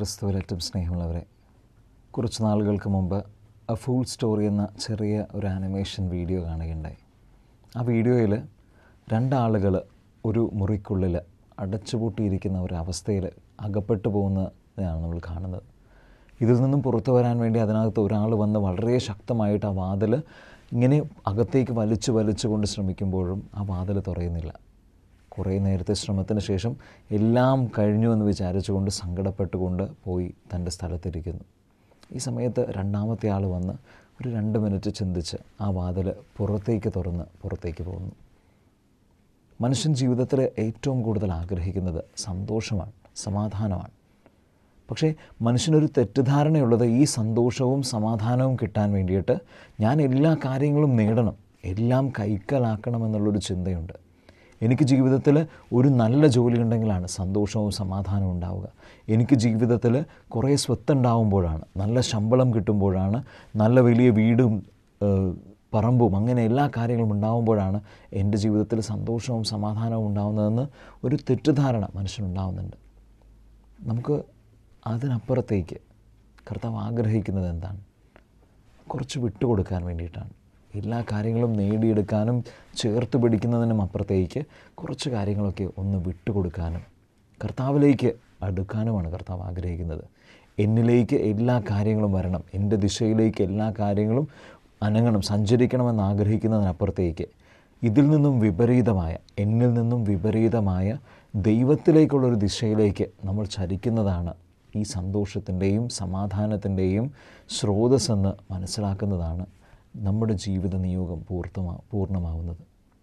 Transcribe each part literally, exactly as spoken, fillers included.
ക്രിസ്തുവിലേറ്റവും സ്നേഹമുള്ളവരെ, കുറച്ച് നാളുകൾക്ക് മുമ്പ് എ ഫുൾ സ്റ്റോറി എന്ന ചെറിയ ഒരു ആനിമേഷൻ വീഡിയോ കാണുകയുണ്ടായി. ആ വീഡിയോയിൽ രണ്ടാളുകൾ ഒരു മുറിക്കുള്ളിൽ അടച്ചുപൂട്ടിയിരിക്കുന്ന ഒരവസ്ഥയിൽ അകപ്പെട്ടു പോകുന്നതാണ് നമ്മൾ കാണുന്നത്. ഇതിൽ നിന്നും പുറത്തു വരാൻ വേണ്ടി അതിനകത്ത് ഒരാൾ വന്ന് വളരെ ശക്തമായിട്ട് ആ വാതിൽ ഇങ്ങനെ അകത്തേക്ക് വലിച്ചു വലിച്ചു കൊണ്ട് ശ്രമിക്കുമ്പോഴും ആ വാതിൽ തുറയുന്നില്ല. കുറേ നേരത്തെ ശ്രമത്തിന് ശേഷം എല്ലാം കഴിഞ്ഞു എന്ന് വിചാരിച്ചുകൊണ്ട് സങ്കടപ്പെട്ടുകൊണ്ട് പോയി തൻ്റെ സ്ഥലത്തിരിക്കുന്നു. ഈ സമയത്ത് രണ്ടാമത്തെ ആൾ വന്ന് ഒരു രണ്ട് മിനിറ്റ് ചിന്തിച്ച് ആ വാതിൽ പുറത്തേക്ക് തുറന്ന് പുറത്തേക്ക് പോകുന്നു. മനുഷ്യൻ ജീവിതത്തിൽ ഏറ്റവും കൂടുതൽ ആഗ്രഹിക്കുന്നത് സന്തോഷമാണ്, സമാധാനമാണ്. പക്ഷേ മനുഷ്യനൊരു തെറ്റിദ്ധാരണയുള്ളത് ഈ സന്തോഷവും സമാധാനവും കിട്ടാൻ വേണ്ടിയിട്ട് ഞാൻ എല്ലാ കാര്യങ്ങളും നേടണം, എല്ലാം കൈക്കലാക്കണമെന്നുള്ളൊരു ചിന്തയുണ്ട്. എനിക്ക് ജീവിതത്തിൽ ഒരു നല്ല ജോലി ഉണ്ടെങ്കിലാണ് സന്തോഷവും സമാധാനവും ഉണ്ടാവുക. എനിക്ക് ജീവിതത്തിൽ കുറേ സ്വത്തുണ്ടാവുമ്പോഴാണ്, നല്ല ശമ്പളം കിട്ടുമ്പോഴാണ്, നല്ല വലിയ വീടും പറമ്പും അങ്ങനെ എല്ലാ കാര്യങ്ങളും ഉണ്ടാകുമ്പോഴാണ് എൻ്റെ ജീവിതത്തിൽ സന്തോഷവും സമാധാനവും ഉണ്ടാകുന്നതെന്ന് ഒരു തെറ്റിദ്ധാരണ മനുഷ്യനുണ്ടാകുന്നുണ്ട്. നമുക്ക് അതിനപ്പുറത്തേക്ക് കർത്താവ് ആഗ്രഹിക്കുന്നത് എന്താണ്? കുറച്ച് വിട്ടുകൊടുക്കാൻ വേണ്ടിയിട്ടാണ്. എല്ലാ കാര്യങ്ങളും നേടിയെടുക്കാനും ചേർത്ത് പിടിക്കുന്നതിനും അപ്പുറത്തേക്ക് കുറച്ച് കാര്യങ്ങളൊക്കെ ഒന്ന് വിട്ടുകൊടുക്കാനും കർത്താവിലേക്ക് അടുക്കാനുമാണ് കർത്താവ് ആഗ്രഹിക്കുന്നത്. എന്നിലേക്ക് എല്ലാ കാര്യങ്ങളും വരണം, എൻ്റെ ദിശയിലേക്ക് എല്ലാ കാര്യങ്ങളും അനങ്ങണം, സഞ്ചരിക്കണമെന്ന് ആഗ്രഹിക്കുന്നതിനപ്പുറത്തേക്ക് ഇതിൽ നിന്നും വിപരീതമായ, എന്നിൽ നിന്നും വിപരീതമായ ദൈവത്തിലേക്കുള്ളൊരു ദിശയിലേക്ക് നമ്മൾ ചരിക്കുന്നതാണ് ഈ സന്തോഷത്തിൻ്റെയും സമാധാനത്തിൻ്റെയും സ്രോതസ്സെന്ന് മനസ്സിലാക്കുന്നതാണ് നമ്മുടെ ജീവിത നിയോഗം പൂർത്തമാ പൂർണ്ണമാവുന്നത്.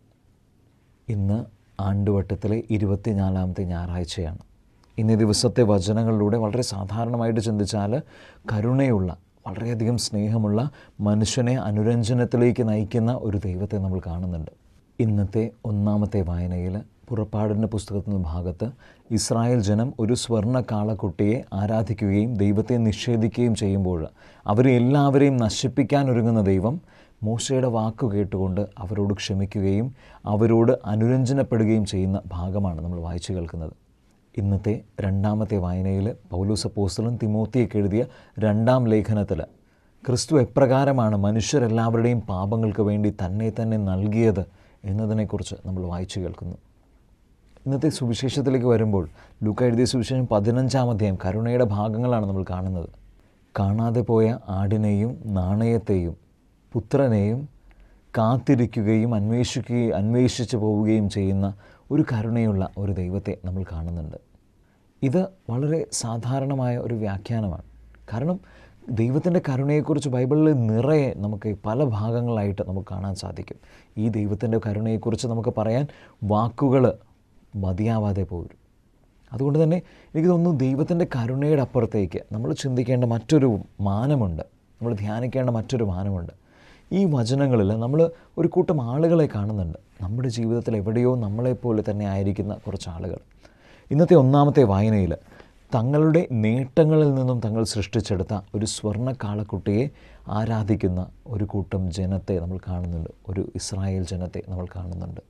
ഇന്ന് ആണ്ടുവട്ടത്തിലെ ഇരുപത്തിനാലാമത്തെ ഞായറാഴ്ചയാണ്. ഇന്നീ ദിവസത്തെ വചനങ്ങളിലൂടെ വളരെ സാധാരണമായിട്ട് ചിന്തിച്ചാൽ കരുണയുള്ള, വളരെയധികം സ്നേഹമുള്ള, മനുഷ്യനെ അനുരഞ്ജനത്തിലേക്ക് നയിക്കുന്ന ഒരു ദൈവത്തെ നമ്മൾ കാണുന്നുണ്ട്. ഇന്നത്തെ ഒന്നാമത്തെ വായനയിൽ പുറപ്പാടിൻ്റെ പുസ്തകത്തിൻ്റെ ഭാഗത്ത് ഇസ്രായേൽ ജനം ഒരു സ്വർണ്ണ കാളക്കുട്ടിയെ ആരാധിക്കുകയും ദൈവത്തെ നിഷേധിക്കുകയും ചെയ്യുമ്പോൾ അവരെ എല്ലാവരെയും നശിപ്പിക്കാൻ ഒരുങ്ങുന്ന ദൈവം മോശയുടെ വാക്കു കേട്ടുകൊണ്ട് അവരോട് ക്ഷമിക്കുകയും അവരോട് അനുരഞ്ജനപ്പെടുകയും ചെയ്യുന്ന ഭാഗമാണ് നമ്മൾ വായിച്ചു കേൾക്കുന്നത്. ഇന്നത്തെ രണ്ടാമത്തെ വായനയിൽ പൗലോസ് അപ്പോസ്തലൻ തിമോത്തിക്ക് എഴുതിയ രണ്ടാം ലേഖനത്തിൽ ക്രിസ്തു എപ്രകാരമാണ് മനുഷ്യരെല്ലാവരുടെയും പാപങ്ങൾക്ക് വേണ്ടി തന്നെ തന്നെ നൽകിയത് എന്നതിനെക്കുറിച്ച് നമ്മൾ വായിച്ചു കേൾക്കുന്നു. ഇന്നത്തെ സുവിശേഷത്തിലേക്ക് വരുമ്പോൾ ലൂക്ക എഴുതിയ സുവിശേഷം പതിനഞ്ചാം അധ്യായം കരുണയുടെ ഭാഗങ്ങളാണ് നമ്മൾ കാണുന്നത്. കാണാതെ പോയ ആടിനെയും നാണയത്തെയും പുത്രനെയും കാത്തിരിക്കുകയും അന്വേഷിക്കുകയും അന്വേഷിച്ച് പോവുകയും ചെയ്യുന്ന ഒരു കരുണയുള്ള ഒരു ദൈവത്തെ നമ്മൾ കാണുന്നുണ്ട്. ഇത് വളരെ സാധാരണമായ ഒരു വ്യാഖ്യാനമാണ്. കാരണം ദൈവത്തിൻ്റെ കരുണയെക്കുറിച്ച് ബൈബിളിൽ നിറയെ നമുക്ക് പല ഭാഗങ്ങളായിട്ട് നമുക്ക് കാണാൻ സാധിക്കും. ഈ ദൈവത്തിൻ്റെ കരുണയെക്കുറിച്ച് നമുക്ക് പറയാൻ വാക്കുകൾ മതിയാവാതെ പോരും. അതുകൊണ്ട് തന്നെ എനിക്ക് തോന്നുന്നു ദൈവത്തിൻ്റെ കരുണയുടെ അപ്പുറത്തേക്ക് നമ്മൾ ചിന്തിക്കേണ്ട മറ്റൊരു മാനമുണ്ട്, നമ്മൾ ധ്യാനിക്കേണ്ട മറ്റൊരു മാനമുണ്ട്. ഈ വചനങ്ങളിൽ നമ്മൾ ഒരു കൂട്ടം ആളുകളെ കാണുന്നുണ്ട്. നമ്മുടെ ജീവിതത്തിൽ എവിടെയോ നമ്മളെപ്പോലെ തന്നെ ആയിരിക്കുന്ന കുറച്ച് ആളുകൾ. ഇന്നത്തെ ഒന്നാമത്തെ വായനയിൽ തങ്ങളുടെ നേട്ടങ്ങളിൽ നിന്നും തങ്ങൾ സൃഷ്ടിച്ചെടുത്ത ഒരു സ്വർണ്ണ കാളക്കുട്ടിയെ ആരാധിക്കുന്ന ഒരു കൂട്ടം ജനത്തെ നമ്മൾ കാണുന്നുണ്ട്, ഒരു ഇസ്രായേൽ ജനത്തെ നമ്മൾ കാണുന്നുണ്ട്.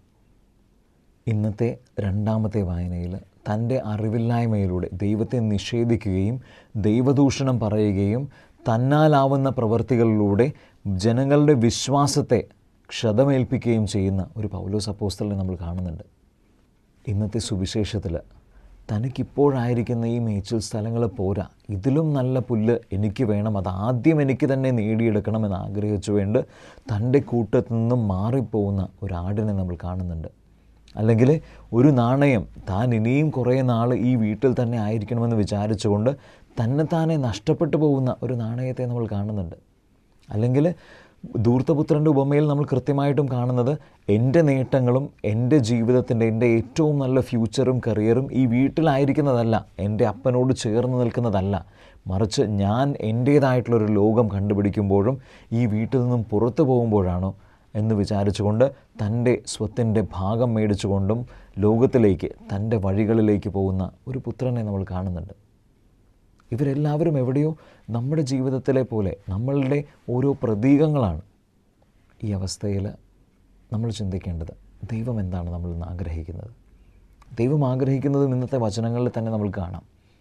ഇന്നത്തെ രണ്ടാമത്തെ വായനയിൽ തൻ്റെ അറിവില്ലായ്മയിലൂടെ ദൈവത്തെ നിഷേധിക്കുകയും ദൈവദൂഷണം പറയുകയും തന്നാലാവുന്ന പ്രവൃത്തികളിലൂടെ ജനങ്ങളുടെ വിശ്വാസത്തെ ക്ഷതമേൽപ്പിക്കുകയും ചെയ്യുന്ന ഒരു പൗലോസ് അപ്പോസ്തലനെ നമ്മൾ കാണുന്നുണ്ട്. ഇന്നത്തെ സുവിശേഷത്തിൽ തനിക്കിപ്പോഴായിരിക്കുന്ന ഈ മേച്ചിൽ സ്ഥലങ്ങൾ പോരാ, ഇതിലും നല്ല പുല്ല് എനിക്ക് വേണം, അതാദ്യം എനിക്ക് തന്നെ നേടിയെടുക്കണമെന്ന് ആഗ്രഹിച്ചു വേണ്ട തൻ്റെ കൂട്ടത്തിൽ നിന്നും മാറിപ്പോകുന്ന ഒരാടിനെ നമ്മൾ കാണുന്നുണ്ട്. അല്ലെങ്കിൽ ഒരു നാണയം താൻ ഇനിയും കുറേ നാൾ ഈ വീട്ടിൽ തന്നെ ആയിരിക്കണമെന്ന് വിചാരിച്ചുകൊണ്ട് തന്നെത്താനെ നഷ്ടപ്പെട്ടു പോകുന്ന ഒരു നാണയത്തെ നമ്മൾ കാണുന്നുണ്ട്. അല്ലെങ്കിൽ ധൂർത്തപുത്രൻ്റെ ഉപമയിൽ നമ്മൾ കൃത്യമായിട്ടും കാണുന്നത് എൻ്റെ നേട്ടങ്ങളും എൻ്റെ ജീവിതത്തിൻ്റെ എൻ്റെ ഏറ്റവും നല്ല ഫ്യൂച്ചറും കരിയറും ഈ വീട്ടിലായിരിക്കുന്നതല്ല, എൻ്റെ അപ്പനോട് ചേർന്ന് നിൽക്കുന്നതല്ല, മറിച്ച് ഞാൻ എൻ്റേതായിട്ടുള്ളൊരു ലോകം കണ്ടുപിടിക്കുമ്പോഴും ഈ വീട്ടിൽ നിന്നും പുറത്തു പോകുമ്പോഴാണോ എന്ന് വിചാരിച്ചുകൊണ്ട് തൻ്റെ സ്വത്തിൻ്റെ ഭാഗം മേടിച്ചുകൊണ്ടും ലോകത്തിലേക്ക് തൻ്റെ വഴികളിലേക്ക് പോകുന്ന ഒരു പുത്രനെ നമ്മൾ കാണുന്നുണ്ട്. ഇവരെല്ലാവരും എവിടെയോ നമ്മുടെ ജീവിതത്തിലെ പോലെ നമ്മളുടെ ഓരോ പ്രതീകങ്ങളാണ്. ഈ അവസ്ഥയിൽ നമ്മൾ ചിന്തിക്കേണ്ടത് ദൈവം എന്താണ് നമ്മളിൽ നിന്ന് ആഗ്രഹിക്കുന്നത്? ദൈവം ആഗ്രഹിക്കുന്നതും ഇന്നത്തെ വചനങ്ങളിൽ തന്നെ നമ്മൾ കാണാം.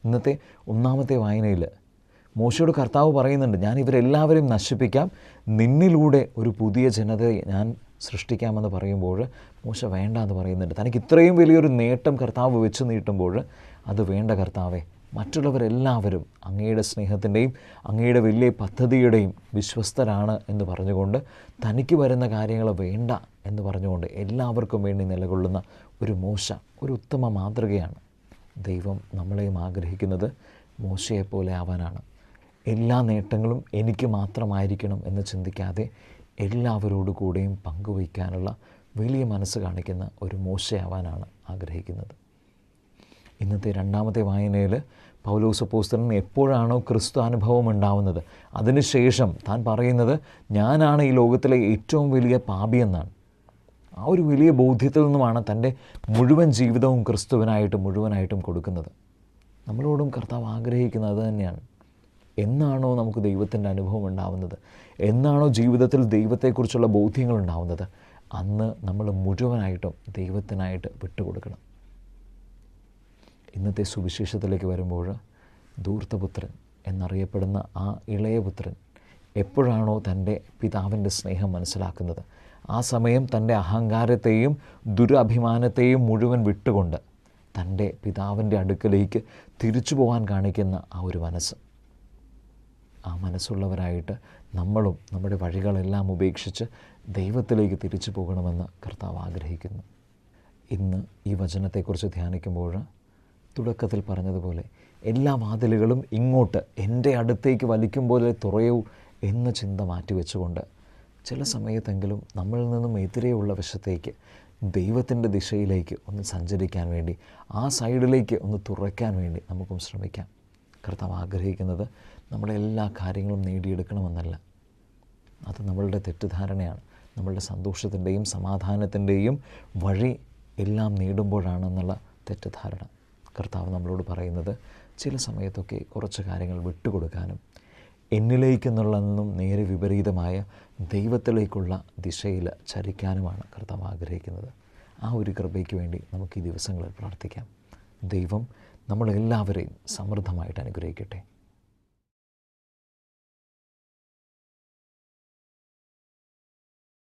ഇന്നത്തെ ഒന്നാമത്തെ വായനയിൽ മോശയോട് കർത്താവ് പറയുന്നുണ്ട്, ഞാൻ ഇവരെല്ലാവരെയും നശിപ്പിക്കാം, നിന്നിലൂടെ ഒരു പുതിയ ജനതയെ ഞാൻ സൃഷ്ടിക്കാമെന്ന് പറയുമ്പോൾ മോശ വേണ്ട എന്ന് പറയുന്നുണ്ട്. തനിക്ക് ഇത്രയും വലിയൊരു നേട്ടം കർത്താവ് വെച്ച് നീട്ടുമ്പോൾ അത് വേണ്ട കർത്താവേ, മറ്റുള്ളവരെല്ലാവരും അങ്ങയുടെ സ്നേഹത്തിൻ്റെയും അങ്ങയുടെ വലിയ പദ്ധതിയുടെയും വിശ്വസ്തരാണ് എന്ന് പറഞ്ഞുകൊണ്ട് തനിക്ക് വരുന്ന കാര്യങ്ങൾ വേണ്ട എന്ന് പറഞ്ഞുകൊണ്ട് എല്ലാവർക്കും വേണ്ടി നിലകൊള്ളുന്ന ഒരു മോശ ഒരു ഉത്തമ മാതൃകയാണ്. ദൈവം നമ്മളെയും ആഗ്രഹിക്കുന്നത് മോശയെപ്പോലെ ആവാനാണ്. എല്ലാ നേട്ടങ്ങളും എനിക്ക് മാത്രമായിരിക്കണം എന്ന് ചിന്തിക്കാതെ എല്ലാവരോടു കൂടെയും പങ്കുവയ്ക്കാനുള്ള വലിയ മനസ്സ് കാണിക്കുന്ന ഒരു മോശയാവാനാണ് ആഗ്രഹിക്കുന്നത്. ഇന്നത്തെ രണ്ടാമത്തെ വായനയിൽ പൗലോസ് അപ്പോസ്തലൻ എപ്പോഴാണോ ക്രിസ്തു അനുഭവം ഉണ്ടാവുന്നത് അതിനുശേഷം താൻ പറയുന്നത് ഞാനാണ് ഈ ലോകത്തിലെ ഏറ്റവും വലിയ പാപിയെന്നാണ്. ആ ഒരു വലിയ ബോധ്യത്തിൽ നിന്നുമാണ് തൻ്റെ മുഴുവൻ ജീവിതവും ക്രിസ്തുവിനായിട്ട് മുഴുവനായിട്ടും കൊടുക്കുന്നത്. നമ്മളോടും കർത്താവ് ആഗ്രഹിക്കുന്നത് അത് തന്നെയാണ്. എന്നാണോ നമുക്ക് ദൈവത്തിൻ്റെ അനുഭവം ഉണ്ടാവുന്നത്, എന്നാണോ ജീവിതത്തിൽ ദൈവത്തെക്കുറിച്ചുള്ള ബോധ്യങ്ങൾ ഉണ്ടാവുന്നത്, അന്ന് നമ്മൾ മുഴുവനായിട്ടും ദൈവത്തിനായിട്ട് വിട്ടുകൊടുക്കണം. ഇന്നത്തെ സുവിശേഷത്തിലേക്ക് വരുമ്പോൾ ധൂർത്തപുത്രൻ എന്നറിയപ്പെടുന്ന ആ ഇളയപുത്രൻ എപ്പോഴാണോ തൻ്റെ പിതാവിൻ്റെ സ്നേഹം മനസ്സിലാക്കുന്നത്, ആ സമയം തൻ്റെ അഹങ്കാരത്തെയും ദുരഭിമാനത്തെയും മുഴുവൻ വിട്ടുകൊണ്ട് തൻ്റെ പിതാവിൻ്റെ അടുക്കലേക്ക് തിരിച്ചു പോകാൻ കാണിക്കുന്ന ആ ഒരു മനസ്സ്, ആ മനസ്സുള്ളവരായിട്ട് നമ്മളും നമ്മുടെ വഴികളെല്ലാം ഉപേക്ഷിച്ച് ദൈവത്തിലേക്ക് തിരിച്ചു പോകണമെന്ന് കർത്താവ് ആഗ്രഹിക്കുന്നു. ഇന്ന് ഈ വചനത്തെക്കുറിച്ച് ധ്യാനിക്കുമ്പോൾ തുടക്കത്തിൽ പറഞ്ഞതുപോലെ എല്ലാ വാതിലുകളും ഇങ്ങോട്ട് എൻ്റെ അടുത്തേക്ക് വലിക്കും പോലെ തുറയൂ എന്ന ചിന്ത മാറ്റിവെച്ചുകൊണ്ട് ചില സമയത്തെങ്കിലും നമ്മളിൽ നിന്നും എതിരെയുള്ള വശത്തേക്ക് ദൈവത്തിൻ്റെ ദിശയിലേക്ക് ഒന്ന് സഞ്ചരിക്കാൻ വേണ്ടി, ആ സൈഡിലേക്ക് ഒന്ന് തുറയ്ക്കാൻ വേണ്ടി നമുക്കും ശ്രമിക്കാം. കർത്താവ് ആഗ്രഹിക്കുന്നത് നമ്മുടെ എല്ലാ കാര്യങ്ങളും നേടിയെടുക്കണമെന്നല്ല. അത് നമ്മളുടെ തെറ്റിദ്ധാരണയാണ്. നമ്മളുടെ സന്തോഷത്തിൻ്റെയും സമാധാനത്തിൻ്റെയും വഴി എല്ലാം നേടുമ്പോഴാണെന്നുള്ള തെറ്റിദ്ധാരണ. കർത്താവ് നമ്മളോട് പറയുന്നത് ചില സമയത്തൊക്കെ കുറച്ച് കാര്യങ്ങൾ വിട്ടുകൊടുക്കാനും എന്നിലേക്കെന്നുള്ളതെന്നും നേരെ വിപരീതമായ ദൈവത്തിലേക്കുള്ള ദിശയിൽ ചരിക്കാനുമാണ് കർത്താവ് ആഗ്രഹിക്കുന്നത്. ആ ഒരു കൃപയ്ക്ക് വേണ്ടി നമുക്ക് ഈ ദിവസങ്ങളിൽ പ്രാർത്ഥിക്കാം. ദൈവം നമ്മളെല്ലാവരെയും സമൃദ്ധമായിട്ട് അനുഗ്രഹിക്കട്ടെ.